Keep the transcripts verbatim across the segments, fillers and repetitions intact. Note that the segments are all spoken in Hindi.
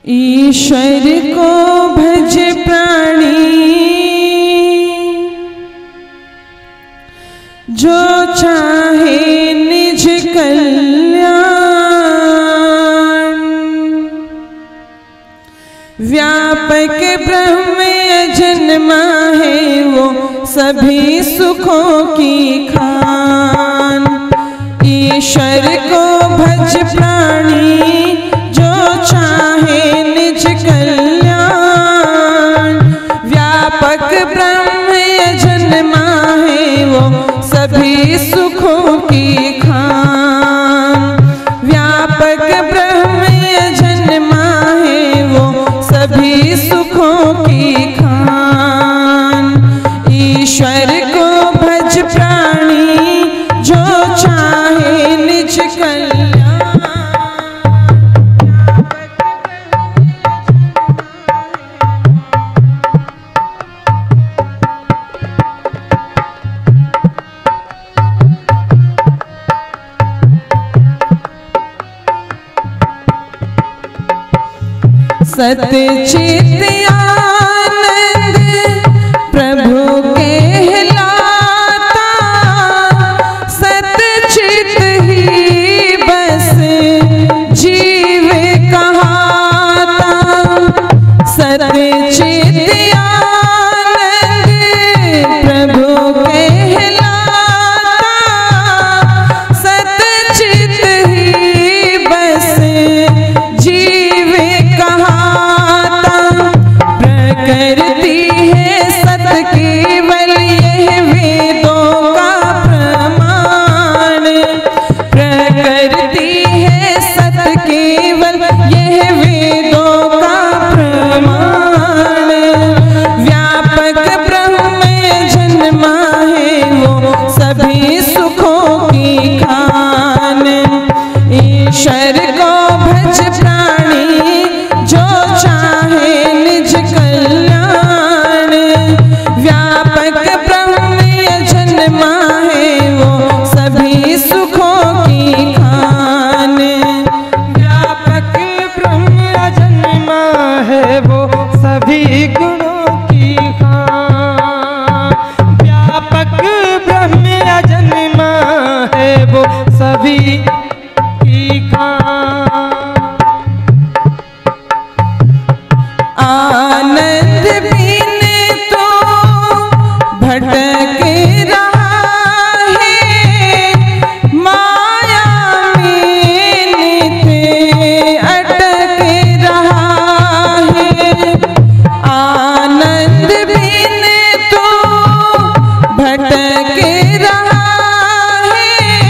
ईश्वर को भज प्राणी, जो चाहे निज कल्याण। व्यापक ब्रह्म अजन्मा है वो सभी सुखों की खान। ईश्वर को भज प्राणी, जो चाहे निज कल्याण। व्यापक ब्रह्म अजन्मा है वो सभी सुखों की खान। व्यापक ब्रह्म अजन्मा है वो सभी सुखों की खान। ईश्वर को भज प्राणी, जो चाहे निज कल्याण। सतचित आनंद प्रभु कहलाता, सतचित ही बस जीव कहाता। सतचित आनंद प्रभु कहलाता, सतचित ही बस जीव कहाता। प्रकृति है सत केवल यह वेदों का प्रमाण। प्रकृति है सत केवल यह वेदों का प्रमाण। व्यापक ब्रह्म जन्मा है वो सभी सुखों की खान। ईश्वर को भज प्राणी, जो चाहे निज कल्याण। व्यापक ब्रह्म जन्मा है वो सभी सुखों की खान। व्यापक ब्रह्म जन्मा है वो सभी गुणों की खान। व्यापक ब्रह्म जन्मा है वो सभी की खान। आनंद बिन तो भटक रहा है, माया में नित अटक रहा है। आनंद बिन तो भटक रहा है,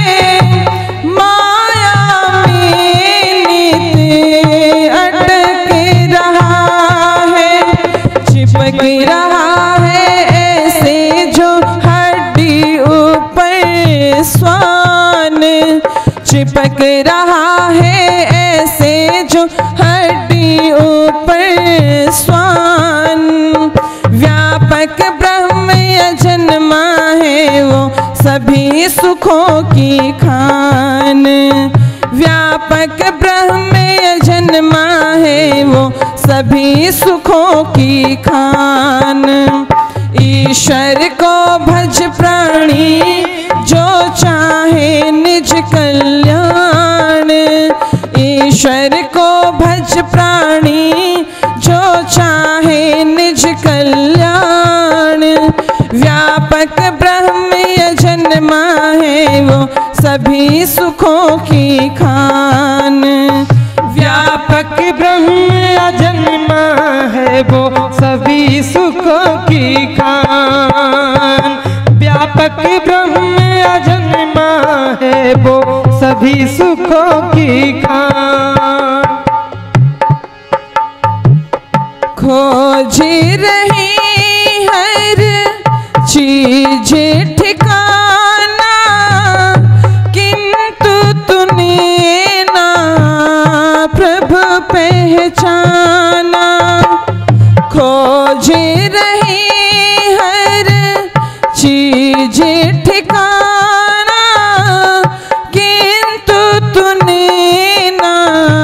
माया में नित अटक रहा है। चिपक रहा है ऐसे जो हड्डी ऊपर स्वान। चिपक रहा है ऐसे जो हड्डी ऊपर स्वान। व्यापक ब्रह्म अजन्मा है वो सभी सुखों की खान। व्यापक ब्रह्म अजन्मा है वो सभी सुखों की खान। ईश्वर को भज प्राणी, जो चाहे निज कल्याण। ईश्वर को भज प्राणी, जो चाहे निज कल्याण। व्यापक ब्रह्म जन्मा है वो सभी सुखों की खान। व्यापक ब्रह्म जन्मा है वो सभी सुखों की खान। व्यापक ब्रह्म जन्मा है वो सभी सुखों की खान। खोज रही हर चीज ठिकाना, किंतु तूने ना प्रभु पहचाना। खोज रही हर चीज ठिकाना, किंतु तूने ना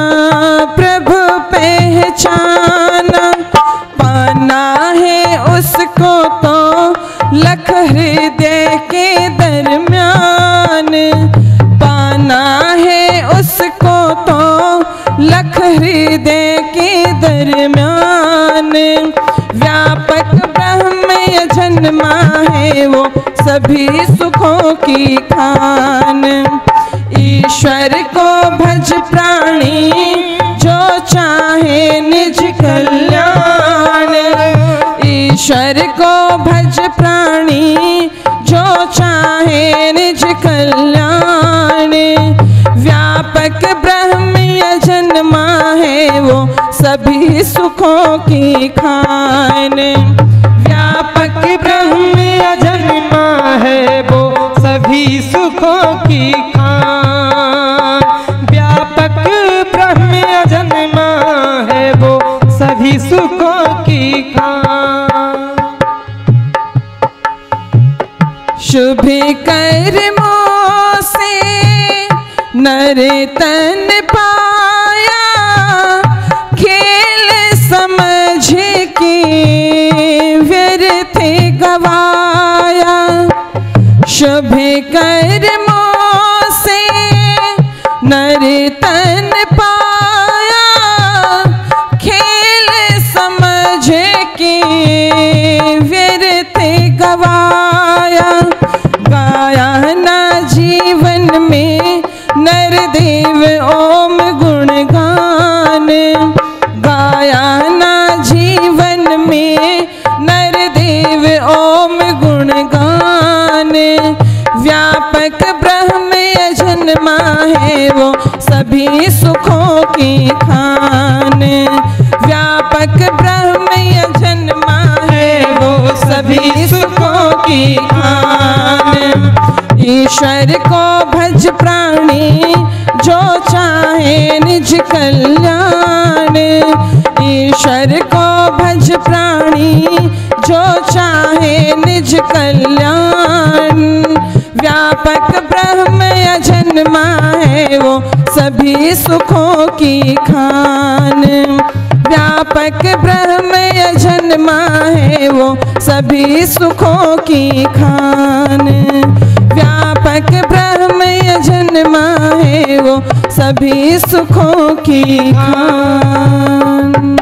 पाना है उसको तो लख हृदय के दरम्यान। व्यापक ब्रह्म जन्मा है वो सभी सुखों की खान। ईश्वर को भज प्राणी जो चाहे निज कल्याण। ईश्वर को भज प्राणी जो चाहे निज कल्याण। व्यापक ब्रह्म जन्मा है वो सभी सुखों की खान। व्यापक ब्रह्म जन्मा है वो सभी सुखों की खान। व्यापक ब्रह्म जन्मा है वो सभी सुखों की खान। शुभ कर्मों से नर तन पाया, खेल समझ के व्यर्थ गवाया। शुभ कर्मों से नर तन पाया, खेल समझ के व्यर्थ गवाया। गाया ना जीवन में नर देव ओम गुणगान। गाया ना जीवन में नर देव ओम गुणगान। व्यापक ब्रह्म जन्मा है वो सभी सुखों की खान। व्यापक ब्रह्म जन्मा है वो सभी सुखों की खान। ईश्वर को भज प्राणी जो चाहे निज कल्याण। ईश्वर को भज प्राणी जो चाहे निज कल्याण। व्यापक ब्रह्म जन्मा है वो सभी सुखों की खान। व्यापक ब्रह्म जन्मा है वो सभी सुखों की खान। व्यापक ब्रह्म जन्मा है वो सभी सुखों की खान।